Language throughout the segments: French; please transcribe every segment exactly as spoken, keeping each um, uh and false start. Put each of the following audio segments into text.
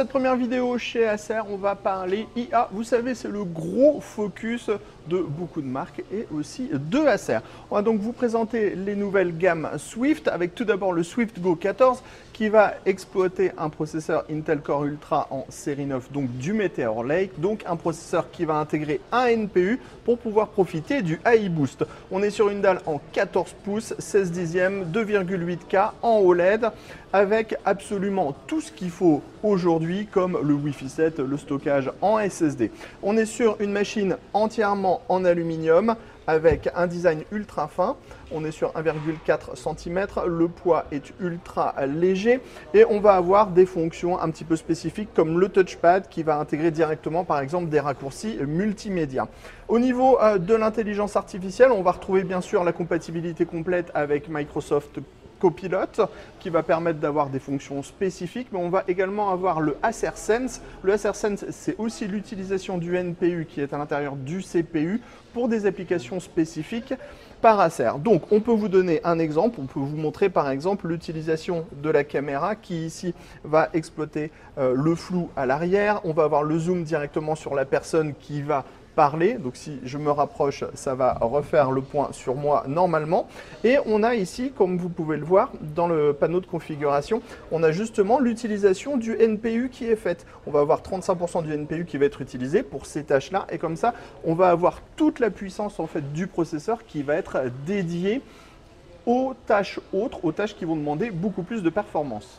cette première vidéo chez Acer, on va parler I A. Vous savez, c'est le gros focus de beaucoup de marques et aussi de Acer. On va donc vous présenter les nouvelles gammes Swift avec tout d'abord le Swift Go quatorze qui va exploiter un processeur Intel Core Ultra en série neuf, donc du Meteor Lake, donc un processeur qui va intégrer un N P U pour pouvoir profiter du A I Boost. On est sur une dalle en quatorze pouces, seize dixièmes, deux virgule huit K en O L E D avec absolument tout ce qu'il faut aujourd'hui comme le Wi-Fi sept, le stockage en S S D. On est sur une machine entièrement en aluminium avec un design ultra fin. On est sur un virgule quatre centimètres, le poids est ultra léger et on va avoir des fonctions un petit peu spécifiques comme le touchpad qui va intégrer directement par exemple des raccourcis multimédia. Au niveau euh, de l'intelligence artificielle, on va retrouver bien sûr la compatibilité complète avec Microsoft Copilot qui va permettre d'avoir des fonctions spécifiques, mais on va également avoir le Acer Sense. Le Acer Sense, c'est aussi l'utilisation du N P U qui est à l'intérieur du C P U pour des applications spécifiques par Acer. Donc, on peut vous donner un exemple. On peut vous montrer par exemple l'utilisation de la caméra qui ici va exploiter euh, le flou à l'arrière. On va avoir le zoom directement sur la personne qui va parler. Donc si je me rapproche, ça va refaire le point sur moi normalement. Et on a ici, comme vous pouvez le voir, dans le panneau de configuration, on a justement l'utilisation du N P U qui est faite. On va avoir trente-cinq pour cent du N P U qui va être utilisé pour ces tâches-là. Et comme ça, on va avoir toute la puissance en fait du processeur qui va être dédiée aux tâches autres, aux tâches qui vont demander beaucoup plus de performance.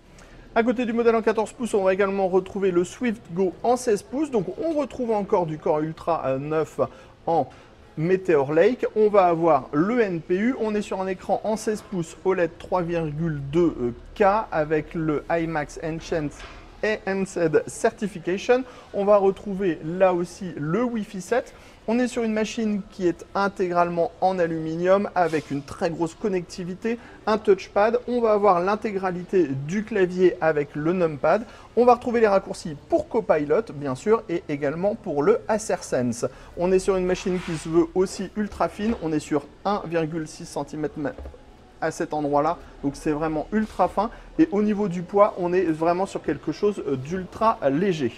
À côté du modèle en quatorze pouces, on va également retrouver le Swift Go en seize pouces. Donc on retrouve encore du Core Ultra neuf en Meteor Lake. On va avoir le N P U. On est sur un écran en seize pouces O L E D trois virgule deux K avec le IMAX Enhanced Enhanced Certification. On va retrouver là aussi le Wi-Fi sept. On est sur une machine qui est intégralement en aluminium avec une très grosse connectivité, un touchpad. On va avoir l'intégralité du clavier avec le numpad. On va retrouver les raccourcis pour Copilot, bien sûr, et également pour le Acer Sense. On est sur une machine qui se veut aussi ultra fine. On est sur un virgule six centimètres à cet endroit-là, donc c'est vraiment ultra fin. Et au niveau du poids, on est vraiment sur quelque chose d'ultra léger.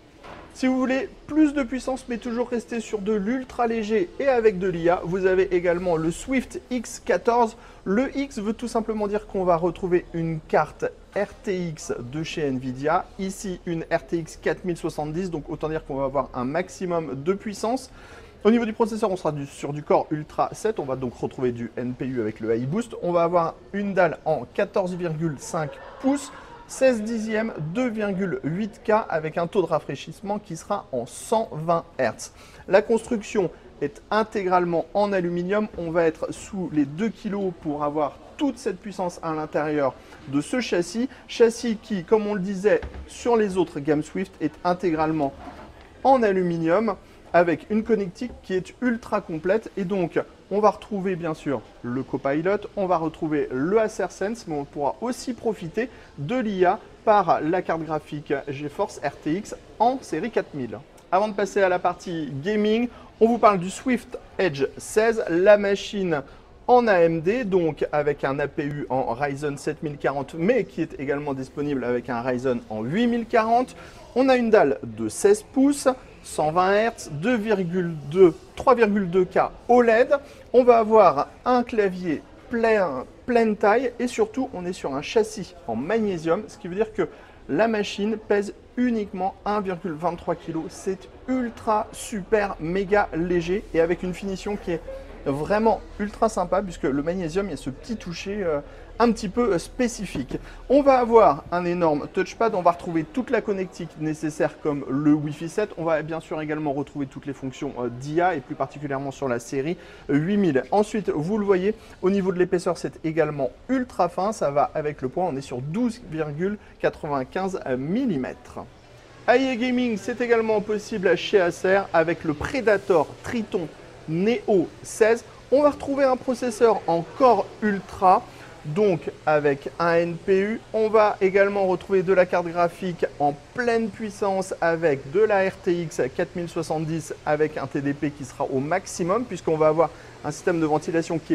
Si vous voulez plus de puissance mais toujours rester sur de l'ultra léger et avec de l'I A, vous avez également le Swift X quatorze. Le X veut tout simplement dire qu'on va retrouver une carte R T X de chez Nvidia. Ici une R T X quatre mille soixante-dix, donc autant dire qu'on va avoir un maximum de puissance. Au niveau du processeur, on sera du, sur du Core Ultra sept. On va donc retrouver du N P U avec le A I Boost. On va avoir une dalle en quatorze virgule cinq pouces. seize dixièmes, deux virgule huit K avec un taux de rafraîchissement qui sera en cent vingt hertz. La construction est intégralement en aluminium. On va être sous les deux kilos pour avoir toute cette puissance à l'intérieur de ce châssis. Châssis qui, comme on le disait sur les autres gammes Swift, est intégralement en aluminium avec une connectique qui est ultra complète. Et donc, on va retrouver bien sûr le Copilot, on va retrouver le Acer Sense, mais on pourra aussi profiter de l'I A par la carte graphique GeForce R T X en série quatre mille. Avant de passer à la partie gaming, on vous parle du Swift Edge seize, la machine en A M D, donc avec un A P U en Ryzen sept mille quarante, mais qui est également disponible avec un Ryzen en huit mille quarante. On a une dalle de seize pouces, cent vingt hertz, deux virgule deux, trois virgule deux K O L E D. On va avoir un clavier plein, pleine taille et surtout on est sur un châssis en magnésium, ce qui veut dire que la machine pèse uniquement un virgule vingt-trois kilos. C'est ultra super méga léger et avec une finition qui est vraiment ultra sympa puisque le magnésium, il y a ce petit toucher euh, un petit peu spécifique. On va avoir un énorme touchpad, on va retrouver toute la connectique nécessaire comme le Wi-Fi sept. On va bien sûr également retrouver toutes les fonctions euh, d'I A et plus particulièrement sur la série huit mille. Ensuite, vous le voyez, au niveau de l'épaisseur, c'est également ultra fin. Ça va avec le poids, on est sur douze virgule quatre-vingt-quinze millimètres. A I A Gaming, c'est également possible chez Acer avec le Predator Triton Neo seize. On va retrouver un processeur en Core Ultra, donc avec un N P U. On va également retrouver de la carte graphique en pleine puissance avec de la R T X quatre mille soixante-dix avec un T D P qui sera au maximum puisqu'on va avoir un système de ventilation qui est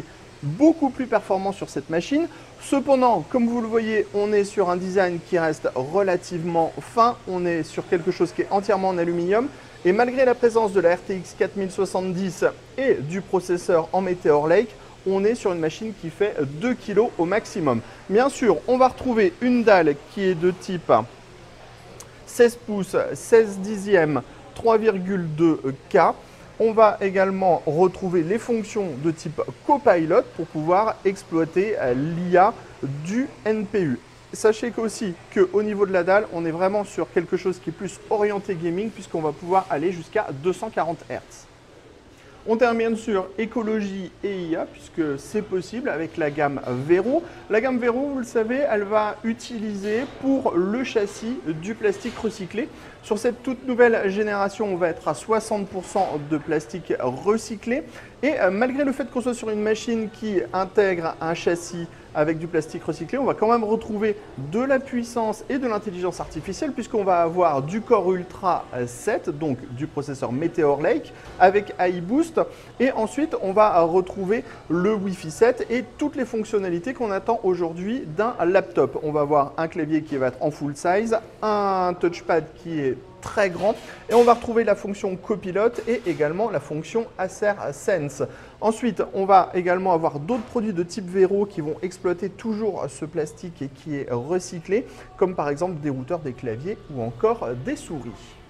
beaucoup plus performant sur cette machine. Cependant, comme vous le voyez, on est sur un design qui reste relativement fin. On est sur quelque chose qui est entièrement en aluminium. Et malgré la présence de la R T X quatre mille soixante-dix et du processeur en Meteor Lake, on est sur une machine qui fait deux kilos au maximum. Bien sûr, on va retrouver une dalle qui est de type seize pouces, seize dixièmes, trois virgule deux K. On va également retrouver les fonctions de type Copilot pour pouvoir exploiter l'I A du N P U. Sachez qu'aussi qu'au niveau de la dalle, on est vraiment sur quelque chose qui est plus orienté gaming puisqu'on va pouvoir aller jusqu'à deux cent quarante hertz. On termine sur écologie et I A puisque c'est possible avec la gamme Vero. La gamme Vero, vous le savez, elle va utiliser pour le châssis du plastique recyclé. Sur cette toute nouvelle génération, on va être à soixante pour cent de plastique recyclé. Et euh, malgré le fait qu'on soit sur une machine qui intègre un châssis avec du plastique recyclé, on va quand même retrouver de la puissance et de l'intelligence artificielle puisqu'on va avoir du Core Ultra sept, donc du processeur Meteor Lake avec A I Boost. Et ensuite, on va retrouver le Wi-Fi sept et toutes les fonctionnalités qu'on attend aujourd'hui d'un laptop. On va avoir un clavier qui va être en full size, un touchpad qui est très grand et on va retrouver la fonction Copilot et également la fonction Acer Sense. Ensuite, on va également avoir d'autres produits de type Vero qui vont exploiter toujours ce plastique et qui est recyclé, comme par exemple des routeurs, des claviers ou encore des souris.